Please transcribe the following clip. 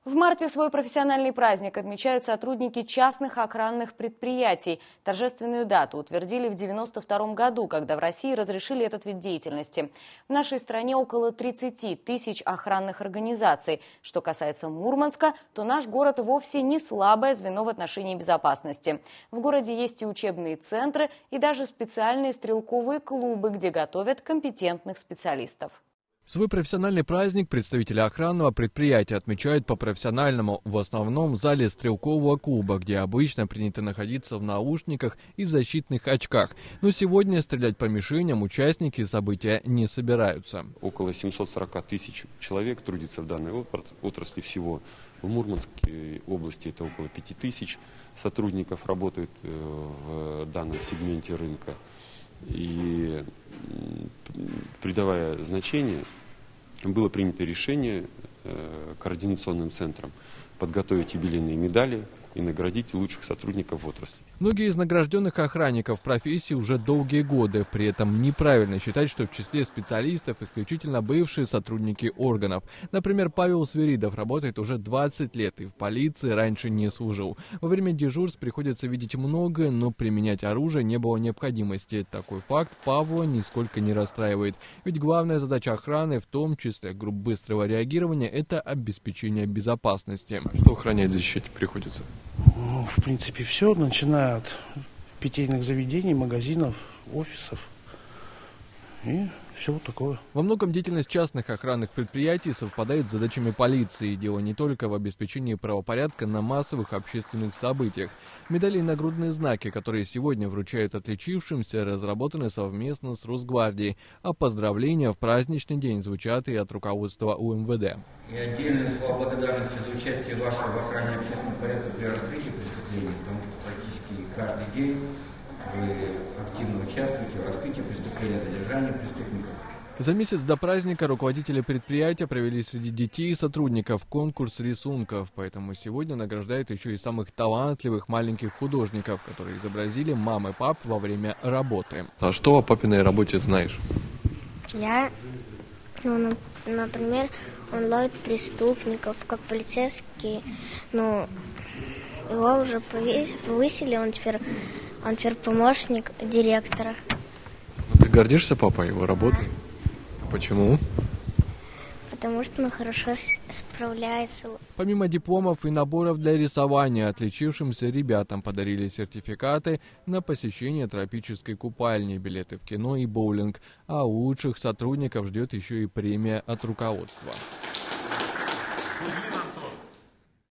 В марте свой профессиональный праздник отмечают сотрудники частных охранных предприятий. Торжественную дату утвердили в 1992 году, когда в России разрешили этот вид деятельности. В нашей стране около 30 тысяч охранных организаций. Что касается Мурманска, то наш город вовсе не слабое звено в отношении безопасности. В городе есть и учебные центры, и даже специальные стрелковые клубы, где готовят компетентных специалистов. Свой профессиональный праздник представители охранного предприятия отмечают по-профессиональному, в основном в зале стрелкового клуба, где обычно принято находиться в наушниках и защитных очках. Но сегодня стрелять по мишеням участники события не собираются. Около 740 тысяч человек трудится в данной отрасли всего. В Мурманской области это около 5000 сотрудников работают в данном сегменте рынка. И придавая значение, было принято решение координационным центром подготовить юбилейные медали и наградить лучших сотрудников в отрасли. Многие из награжденных охранников профессии уже долгие годы. При этом неправильно считать, что в числе специалистов исключительно бывшие сотрудники органов. Например, Павел Свиридов работает уже 20 лет и в полиции раньше не служил. Во время дежурств приходится видеть многое, но применять оружие не было необходимости. Такой факт Павла нисколько не расстраивает. Ведь главная задача охраны, в том числе групп быстрого реагирования, это обеспечение безопасности. Что охранять защищать приходится? Ну, в принципе, все, начиная от питейных заведений, магазинов, офисов и все такое. Во многом деятельность частных охранных предприятий совпадает с задачами полиции. Дело не только в обеспечении правопорядка на массовых общественных событиях. Медали и нагрудные знаки, которые сегодня вручают отличившимся, разработаны совместно с Росгвардией. А поздравления в праздничный день звучат и от руководства УМВД. И отдельные слова благодарности за участие вашего в охране общественного порядка при раскрытии преступлений, потому что практически каждый день вы активно участвуете в раскрытии преступления, задержании преступников. За месяц до праздника руководители предприятия провели среди детей и сотрудников конкурс рисунков, поэтому сегодня награждают еще и самых талантливых маленьких художников, которые изобразили мам и пап во время работы. А что о папиной работе знаешь? Например, он ловит преступников, как полицейский, его уже повысили, он теперь помощник директора. Ты гордишься папой, его работой? Почему? Потому что он хорошо справляется. Помимо дипломов и наборов для рисования, отличившимся ребятам подарили сертификаты на посещение тропической купальни, билеты в кино и боулинг. А лучших сотрудников ждет еще и премия от руководства.